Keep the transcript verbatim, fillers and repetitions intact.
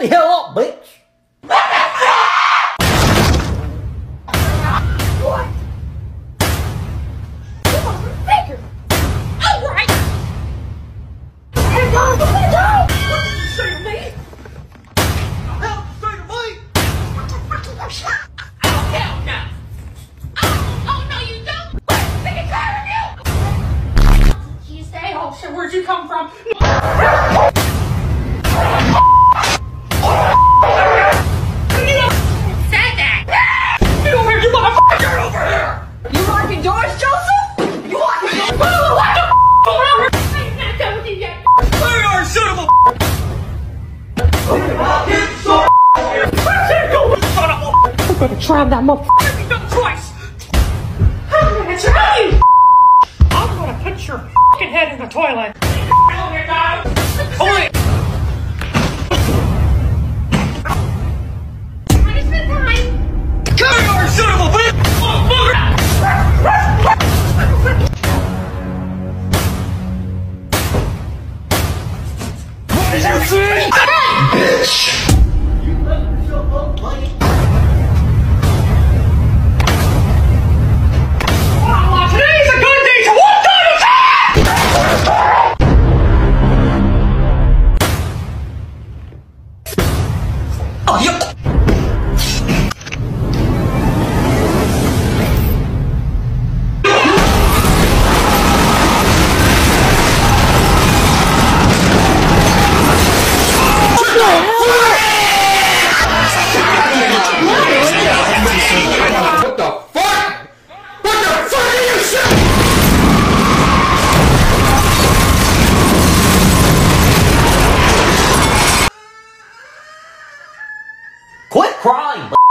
the hell up, bitch! What? You motherfucker! Alright! Hey, guys, what did you say to me? Hell, say to me! What the fuck you shot? Oh, hell no! Oh, oh no, you don't! Wait, taking care of you! You stay home. Shit, where'd you come from? I'm gonna try that motherfucker. You done twice! I'm gonna try you! I'm gonna put your fucking head in the toilet. Oh my god! Toilet! Punishment time! Come here, son of a bitch! What did you say? Bitch! You left yourself up, buddy. Today's a good day to walk down the path! Oh, yep. What the fuck? What the fuck are you saying? Quit crying,